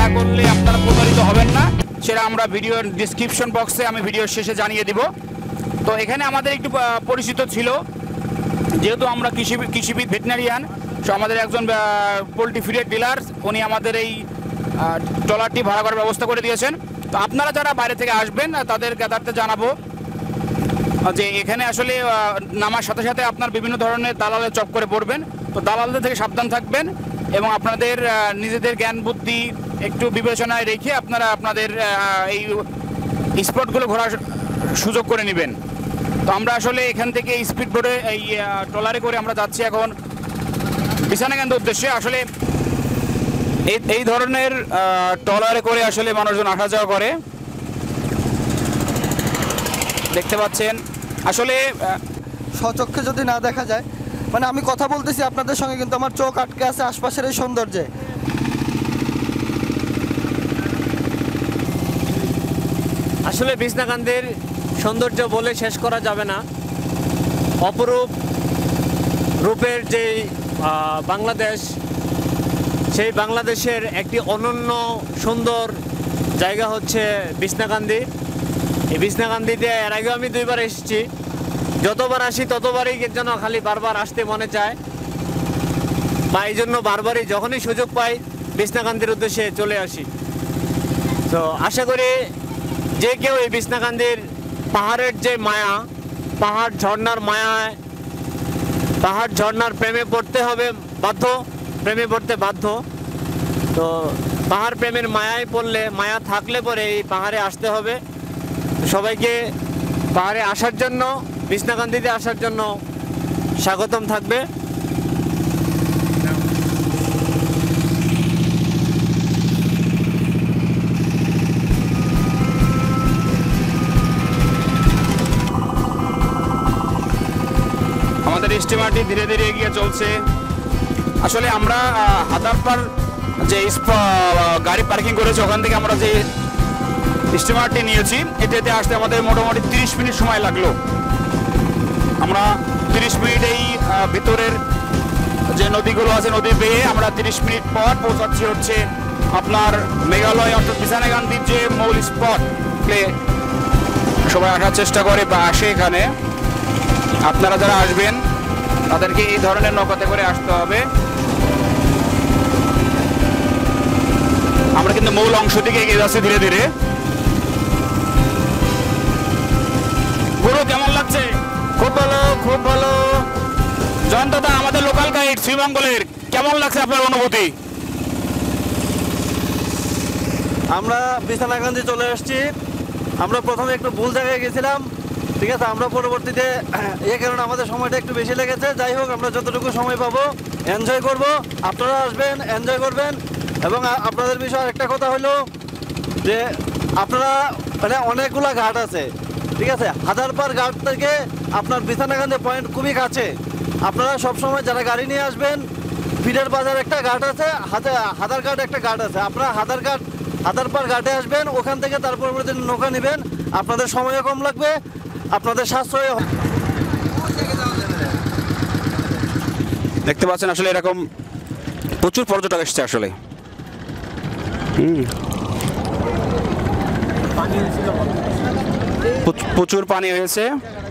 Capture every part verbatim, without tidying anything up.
করলে আপনারা প্রতারিত হবেন না, সেটা আমরা ভিডিওর ডিসক্রিপশন বক্সে আমি ভিডিওর শেষে জানিয়ে দিব। তো এখানে আমাদের একটু পরিচিত ছিল, যেহেতু আমরা কৃষি কৃষিবিদ ভেটেরিনারিয়ান, সো আমাদের একজন পোলট্রি ফিডের ডিলার, উনি আমাদের এই ট্রলারটি ভাড়া করার ব্যবস্থা করে দিয়েছেন। তো আপনারা যারা বাইরে থেকে আসবেন তাদের জ্ঞাতার্থে জানাবো যে এখানে আসলে নামার সাথে সাথে আপনার বিভিন্ন ধরনের দালালের চক করে পড়বেন। তো দালালদের থেকে সাবধান থাকবেন এবং আপনাদের নিজেদের জ্ঞান বুদ্ধি একটু বিবেচনায় রেখে আপনারা আপনাদের এই স্পটগুলো ঘোরার সুযোগ করে নেবেন। তো আমরা আসলে এখান থেকে স্পিড বোটে এই ট্রলারে করে আমরা যাচ্ছি এখন বিছানাকান্দির উদ্দেশ্যে। আসলে এই এই ধরনের ট্রলারে করে আসলে মানুষজন আসা যাওয়া করে, দেখতে পাচ্ছেন। আসলে স্বচক্ষে যদি না দেখা যায়, মানে আমি কথা বলতেছি আপনাদের সঙ্গে কিন্তু আমার চোখ আটকে আছে আশপাশের এই সৌন্দর্যে। আসলে বিছনাকান্দির সৌন্দর্য বলে শেষ করা যাবে না। অপরূপ রূপের যে বাংলাদেশ, সেই বাংলাদেশের একটি অনন্য সুন্দর জায়গা হচ্ছে বিছনাকান্দি। এই বিছনাকান্দিতে এর আগেও আমি দুইবার এসেছি, যতবার আসি ততবারই যেন খালি বারবার আসতে মনে চায়, বা এই জন্য বারবারই যখনই সুযোগ পাই বিছনাকান্দির উদ্দেশ্যে চলে আসি। তো আশা করি যে কেউ এই বিছনাকান্দির পাহাড়ের যে মায়া, পাহাড় ঝর্ণার মায়ায়, পাহাড় ঝর্ণার প্রেমে পড়তে হবে বাধ্য, প্রেমে পড়তে বাধ্য। তো পাহাড় প্রেমের মায়ায় পড়লে, মায়া থাকলে পরে এই পাহাড়ে আসতে হবে। সবাইকে পাহাড়ে আসার জন্য, বিছনাকান্দিতে আসার জন্য স্বাগতম থাকবে। আমাদের স্টিমারটি ধীরে ধীরে এগিয়ে চলছে। আসলে আমরা হাদারপাড় যে গাড়ি পার্কিং করেছে ওখান থেকে আমরা যে স্টিমারটি নিয়েছি, এটাতে আসতে আমাদের মোটামুটি তিরিশ মিনিট সময় লাগলো। আমরা তিরিশ মিনিট এই ভিতরের যে নদীগুলো আছে নদী বেয়ে আমরা তিরিশ মিনিট পর পৌঁছাচ্ছি হচ্ছে আপনার মেঘালয়, অর্থাৎ বিছনাকান্দির যে মূল স্পট। সবাই আসার চেষ্টা করে বা আসে এখানে। আপনারা যারা আসবেন তাদেরকে এই ধরনের নৌকাতে করে আসতে হবে। আমরা কিন্তু মূল অংশ দিকে এগিয়ে যাচ্ছি ধীরে ধীরে। গুরু কেমন লাগছে? খুব ভালো, খুব ভালো। জয়ন্ত দা, আমাদের লোকাল গাইড শ্রীমঙ্গলের, কেমন লাগছে আপনার অনুভূতি? আমরা বিছনাকান্দি চলে আসছি। আমরা প্রথমে একটু ভুল জায়গায় গেছিলাম, ঠিক আছে। আমরা পরবর্তীতে এই কারণে আমাদের সময়টা একটু বেশি লেগেছে। যাই হোক, আমরা যতটুকু সময় পাবো এনজয় করব। আপনারা আসবেন, এনজয় করবেন। এবং আপনাদের বিষয়ে একটা কথা হলো যে আপনারা মানে অনেকগুলা ঘাট আছে, ঠিক আছে। হাদারপাড় ঘাট থেকে আপনার বিছনাকান্দি পয়েন্ট খুবই কাছে। আপনারা সবসময় যারা গাড়ি নিয়ে আসবেন, ফিডের বাজার একটা ঘাট আছে, হাদার ঘাট একটা ঘাট আছে। আপনারা হাদার ঘাট হাদারপাড় ঘাটে আসবেন, ওখান থেকে তারপর নৌকা নেবেন। আপনাদের সময়ও কম লাগবে, আপনাদের সাশ্রয়। দেখতে পাচ্ছেন আসলে এরকম প্রচুর পর্যটক এসছে আসলে। হুম, প্রচুর পানি হয়েছে,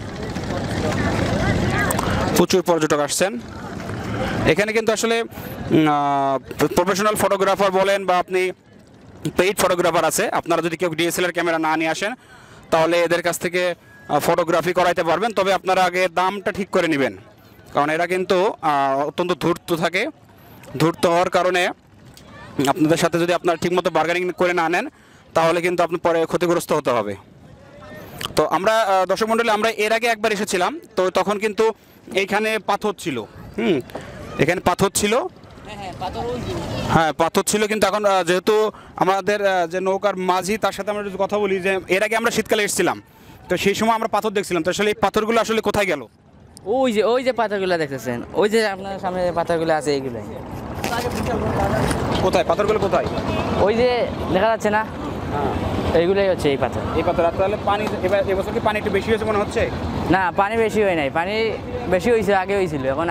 প্রচুর পর্যটক আসছেন এখানে। কিন্তু আসলে প্রফেশনাল ফটোগ্রাফার বলেন বা আপনি পেইড ফটোগ্রাফার আছে, আপনারা যদি কেউ ডিএসএলআর ক্যামেরা না নিয়ে আসেন তাহলে এদের কাছ থেকে ফটোগ্রাফি করাইতে পারবেন। তবে আপনারা আগে দামটা ঠিক করে নেবেন, কারণ এরা কিন্তু অত্যন্ত ধূর্ত থাকে। ধূর্ত হওয়ার কারণে আপনাদের সাথে যদি আপনারা ঠিকমতো বার্গেনিং করে না নেন তাহলে কিন্তু আপনি পরে ক্ষতিগ্রস্ত হতে হবে। তো আমরা দর্শক মণ্ডলী, আমরা এর আগে একবার এসেছিলাম, তো তখন কিন্তু এইখানে পাথর ছিল। হুম, এখানে পাথর ছিল, হ্যাঁ পাথর ছিল। কিন্তু এখন যেহেতু আমাদের যে নৌকার মাঝি, তার সাথে আমরা যদি কথা বলি যে এর আগে আমরা শীতকালে এসেছিলাম, তো সেই সময় আমরা পাথর দেখছিলাম। তো আসলে এই পাথরগুলো আসলে কোথায় গেল? ওই যে ওই যে পাথরগুলো দেখতেছেন, ওই যে আপনার সামনে যে পাথরগুলো আছে এইগুলো। কোথায় পাথরগুলো কোথায়? ওই যে দেখা যাচ্ছে না, এইগুলোই হচ্ছে এই পাথর। এই পাথর। তাহলে পানি এবার এবছর কি পানি একটু বেশি হয়েছে মনে হচ্ছে? না, পানি বেশি হয় নাই, পানি বেশি হয়েছে আগে হয়েছিল, এখন আর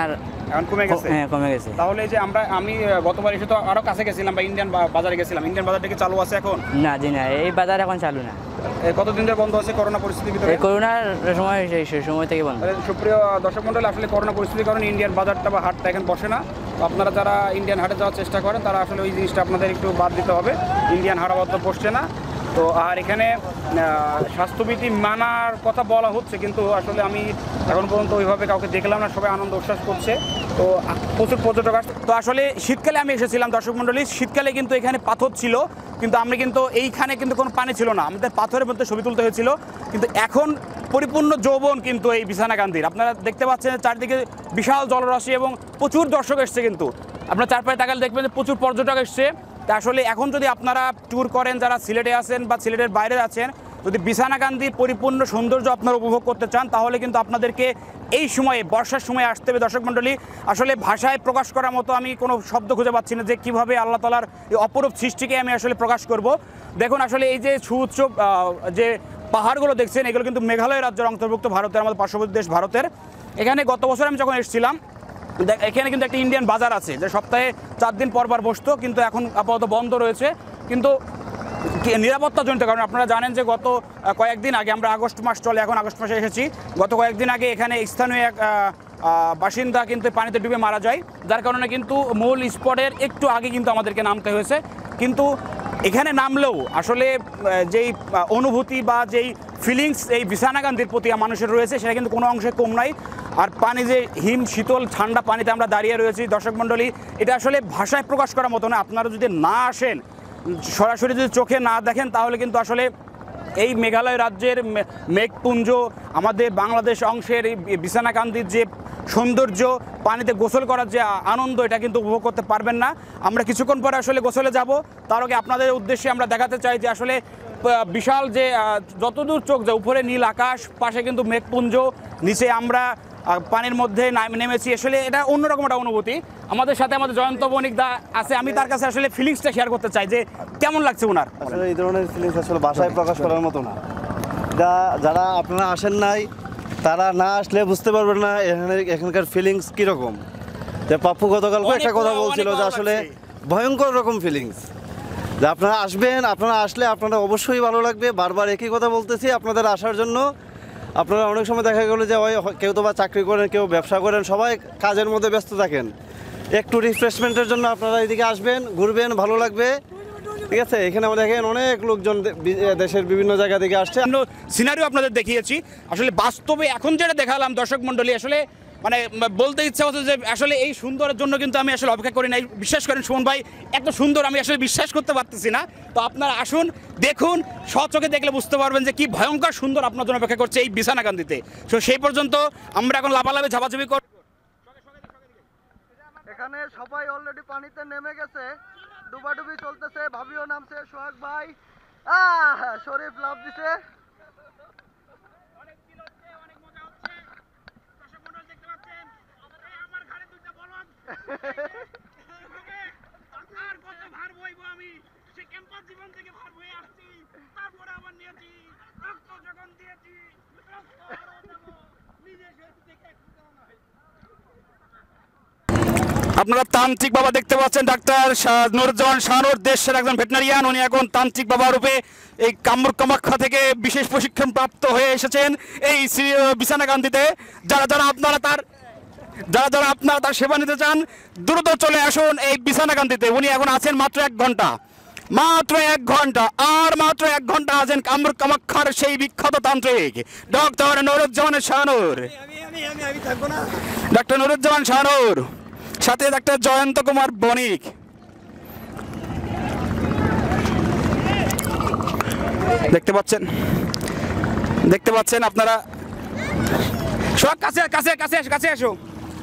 এখন কমে গেছে? হ্যাঁ কমে গেছে। তাহলে এই যে আমরা আমি আহ, গতবার এসে তো আরো কাছে গেছিলাম বা ইন্ডিয়ান বা- বাজারে গেছিলাম, ইন্ডিয়ান বাজারটা কি চালু আছে এখন? না জি না, এই বাজার এখন চালু না, এ, কতদিন ধরে বন্ধ আছে করোনা পরিস্থিতির ভিতরে? এই করোনার সময় সেই সেই সময় থেকে বন্ধ। তাহলে সুপ্রিয় দর্শক মন্ডল, আসলে করোনা পরিস্থিতির কারণে ইন্ডিয়ান বাজারটা বা হাটটা এখন বসে না। তো আপনারা যারা ইন্ডিয়ান হাটে যাওয়ার চেষ্টা করেন তারা আসলে ওই জিনিসটা আপনাদের একটু বাদ দিতে হবে, ইন্ডিয়ান হাট আপাতত বসছে না। তো আর এখানে আহ, স্বাস্থ্যবিধি মানার কথা বলা হচ্ছে, কিন্তু আসলে আমি এখন পর্যন্ত ওইভাবে কাউকে দেখলাম না, সবাই আনন্দ উচ্ছ্বাস করছে। তো আ- প্রচুর পর্যটক আসছে। তো আসলে শীতকালে আমি এসেছিলাম দর্শক মন্ডলী, শীতকালে কিন্তু এখানে পাথর ছিল, কিন্তু আমরা কিন্তু এইখানে কিন্তু কোনো পানি ছিল না, আমাদের পাথরের মধ্যে ছবি তুলতে হয়েছিল। কিন্তু এখন পরিপূর্ণ যৌবন কিন্তু এই বিছানাকান্দির, আপনারা দেখতে পাচ্ছেন চারদিকে বিশাল জলরাশি এবং প্রচুর দর্শক এসছে। কিন্তু আপনার চারপাশে তাকালে দেখবেন যে প্রচুর পর্যটক এসছে। তা আসলে এখন যদি আপনারা ট্যুর করেন, যারা সিলেটে আছেন বা সিলেটের বাইরে আছেন, যদি বিছানাকান্দির পরিপূর্ণ সৌন্দর্য আপনারা উপভোগ করতে চান, তাহলে কিন্তু আপনাদেরকে এই সময়ে বর্ষার সময় আসতে হবে দর্শক মণ্ডলী। আসলে ভাষায় প্রকাশ করার মতো আমি কোনো শব্দ খুঁজে পাচ্ছি না যে কীভাবে আল্লাহ তাআলার এই অপরূপ সৃষ্টিকে আমি আসলে প্রকাশ করব। দেখুন আসলে এই যে সুউচ্চ আহ, যে পাহাড়গুলো দেখছেন, এগুলো কিন্তু মেঘালয় রাজ্যের অন্তর্ভুক্ত, ভারতের, আমাদের পার্শ্ববর্তী দেশ ভারতের। এখানে গত বছর আমি যখন এসেছিলাম, দেখ এখানে কিন্তু একটা ইন্ডিয়ান বাজার আছে, যে সপ্তাহে চার দিন পরবার বসতো, কিন্তু এখন আপাতত বন্ধ রয়েছে। কিন্তু কি- নিরাপত্তাজনিত কারণে আপনারা জানেন যে গত আহ, কয়েকদিন আগে, আমরা আগস্ট মাস চলে এখন আগস্ট মাসে এসেছি, গত কয়েকদিন আগে এখানে স্থানীয় এক আহ, আহ, বাসিন্দা কিন্তু পানিতে ডুবে মারা যায়, যার কারণে কিন্তু মূল স্পটের একটু আগে কিন্তু আমাদেরকে নামতে হয়েছে। কিন্তু এখানে নামলেও আসলে আহ, যেই আহ, অনুভূতি বা যেই ফিলিংস এই বিছানাকান্দির প্রতি মানুষের রয়েছে, সেটা কিন্তু কোনো অংশে কম নাই। আর পানি যে হিম শীতল ঠান্ডা পানিতে আমরা দাঁড়িয়ে রয়েছি দর্শক মণ্ডলী, এটা আসলে ভাষায় প্রকাশ করার মতো না। আপনারা যদি না আসেন, সরাসরি যদি চোখে না দেখেন, তাহলে কিন্তু আসলে এই মেঘালয় রাজ্যের মে- মেঘপুঞ্জ, আমাদের বাংলাদেশ অংশের এই বিছানাকান্দির যে সৌন্দর্য, পানিতে গোসল করার যে আ- আনন্দ, এটা কিন্তু উপভোগ করতে পারবেন না। আমরা কিছুক্ষণ পরে আসলে গোসলে যাব, তার আগে আপনাদের উদ্দেশ্যে আমরা দেখাতে চাই যে আসলে আহ, বিশাল যে আহ, যতদূর চোখ যায় উপরে নীল আকাশ, পাশে কিন্তু মেঘপুঞ্জ, নিচে আমরা আহ, পানির মধ্যে নাম- নেমেছি। আসলে এটা অন্যরকম একটা অনুভূতি। আমাদের সাথে আমাদের জয়ন্ত বণিক দা আছে, আমি তার কাছে আসলে ফিলিংসটা শেয়ার করতে চাই যে কেমন লাগছে ওনার। আসলে এই ধরনের ফিলিংস আসলে ভাষায় প্রকাশ করার মতো না। যা যারা আপনারা আসেন নাই, তারা না আসলে বুঝতে পারবেন না এখানে এখানকার ফিলিংস কীরকম। যে পাপ্পু গতকালকে অনেক একটা কথা ভালো, বলছিল অনেক যে ভালো আসলে লাগছে। ভয়ঙ্কর রকম ফিলিংস, যে আপনারা আসবেন, আপনারা আসলে আপনারা অবশ্যই ভালো লাগবে। বারবার একই কথা বলতেছি আপনাদের আসার জন্য। আপনারা অনেক সময় দেখা গেলো যে ওই কেউ তো বা চাকরি করেন, কেউ ব্যবসা করেন, সবাই কাজের মধ্যে ব্যস্ত থাকেন। একটু রিফ্রেশমেন্টের জন্য আপনারা এদিকে আসবেন, ঘুরবেন, ভালো লাগবে। ঠিক আছে, এখানে আমরা দেখেন অনেক লোকজন দে- বি- দেশের বিভিন্ন জায়গা থেকে আসছে। সিনারিও আপনাদের দেখিয়েছি, আসলে বাস্তবে এখন যেটা দেখালাম দর্শক মণ্ডলী, আসলে মানে বলতে ইচ্ছা হচ্ছে যে আসলে এই সুন্দরের জন্য কিন্তু আমি আসলে অপেক্ষা করি নাই। বিশ্বাস করেন সুমন ভাই, এত সুন্দর আমি আসলে বিশ্বাস করতে পারতেছি না। তো আপনারা আসুন, দেখুন, স্বচোখে দেখলে বুঝতে পারবেন যে কি ভয়ঙ্কর সুন্দর আপনার জন্য অপেক্ষা করছে এই বিছানাকান্দিতে। তো সেই পর্যন্ত আমরা এখন লাফালাফি ঝাপাঝাপি কর। এখানে সবাই অলরেডি পানিতে নেমে গেছে, ডুবাডুবি চলতেছে, ভাবিও নামছে, সোহাগ ভাই, আহ শরীফ লাভ দিছে। আপনারা তান্ত্রিক বাবা দেখতে পাচ্ছেন, ডাক্তার শা- নুরুজ্জামান শাহনুর, দেশের একজন ভেটেরিনারিয়ান। উনি এখন তান্ত্রিক বাবা রূপে এই কামরূপ কামাখ্যা থেকে বিশেষ প্রশিক্ষণ প্রাপ্ত হয়ে এসেছেন এই শ্রী- বিছানাকান্দিতে। যারা যারা আপনারা তার যারা যারা আপনারা তার সেবা নিতে চান, দ্রুত চলে আসুন এই বিছানাকান্দিতে। উনি এখন আছেন মাত্র এক ঘন্টা, মাত্র এক ঘন্টা আর মাত্র এক ঘন্টা আছেন কামরূপ কামাখ্যার সেই বিখ্যাত তান্ত্রিক ডক্টর নুরুজ্জামান শাহনুর। ডক্টর নুরুজ্জামান শাহনুর, সাথে ডাক্তার জয়ন্ত কুমার বণিক। দেখতে পাচ্ছেন দেখতে পাচ্ছেন আপনারা সব কাছে কাছে কাছে এসো কাছে এসো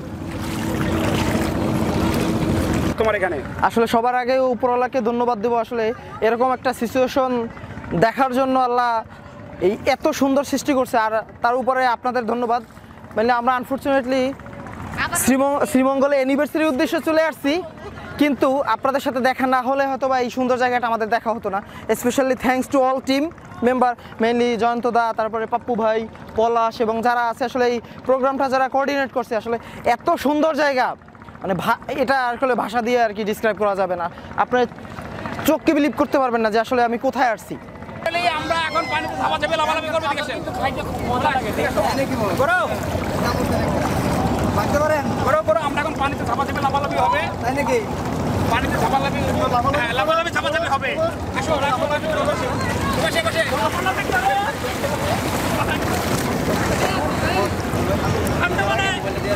তোমার এখানে। আসলে সবার আগে উপরওয়ালাকে ধন্যবাদ দেবো। আসলে এরকম একটা সিচুয়েশন দেখার জন্য আল্লাহ এই এত সুন্দর সৃষ্টি করছে, আর তার উপরে আপনাদের ধন্যবাদ। মানে আমরা আনফর্চুনেটলি শ্রীমঙ্গ শ্রীমঙ্গলে অ্যানিভার্সারির উদ্দেশ্যে চলে আসছি, কিন্তু আপনাদের সাথে দেখা না হলে হয়তো বা এই সুন্দর জায়গাটা আমাদের দেখা হতো না। Specially thanks to all team member mainly Jayanta দা, তারপরে পাপ্পু ভাই, পলাশ এবং যারা আছে আসলে এই প্রোগ্রামটা যারা কোঅর্ডিনেট করছে, আসলে এত সুন্দর জায়গা মানে এটা আসলে ভাষা দিয়ে আর কি ডিসক্রাইব করা যাবে না। আপনার চোখকে বিলিভ করতে পারবেন না যে আসলে আমি কোথায় আসছি। আমরা এখন পানিতে ধাপা চাপে লাফালাফি করবো, ঠিক আছে? করো করো করো আমরা এখন পানিতে ধাপা চাপে লাফালাফি হবে, তাই নাকি? পানিতে ধাপালাফি হ্যাঁ লাফালাফি ধাপাচাপি হবে। আসো লাফালাফি বসে বসে লাফালাফি করো। ঠান্ডা পানি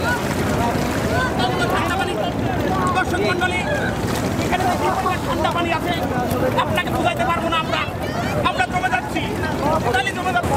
ঠান্ডা পানি দর্শক মন্ডলী, এখানে ঠান্ডা পানি আছে, আপনাকে বুঝাইতে পারবো না। আমরা আমরা জমে যাচ্ছি, টোটালি জমে যাচ্ছি।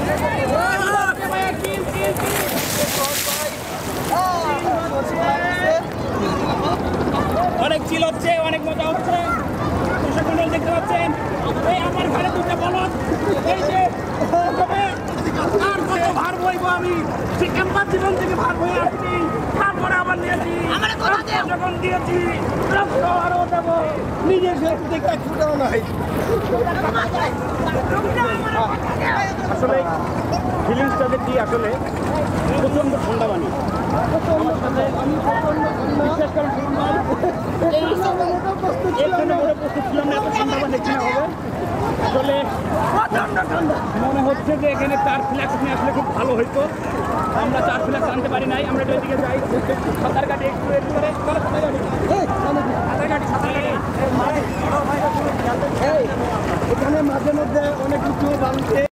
অনেক চিল হচ্ছে, অনেক মজা হচ্ছে। দর্শক মন্ডলী দেখতে পাচ্ছেন, এই আমার ঘরে দুটো বলদ, এই যে আর কত ভার বইবো আমি, সে ক্যাম্পাস জীবন থেকে ভার বই আসছি, তারপরে আবার নিয়েছি, যখন দিয়েছি আরও দেবো, নিজের দেখতে ছুটেও নাই। আসলে ফিলিংসটা দেখি আসলে প্রচন্ড ঠান্ডা পানি। আমার সাথে আমি বিশ্বাস করেন এখানে ওরা প্রস্তুত ছিলাম না, এত ঠান্ডা পানি কিনা হবে। আসলে মনে হচ্ছে যে এখানে চার ফ্ল্যাক্স নিয়ে আসলে খুব ভালো হইতো। আমরা চার ফ্ল্যাক্স আনতে পারি নাই, আমরা ওইদিকে যাই সাঁতার কাটি একটু একটু করে সাঁতার কাটি সাঁতার কাটি এখানে মাঝে মধ্যে অনেক কিছু বাংলাদেশে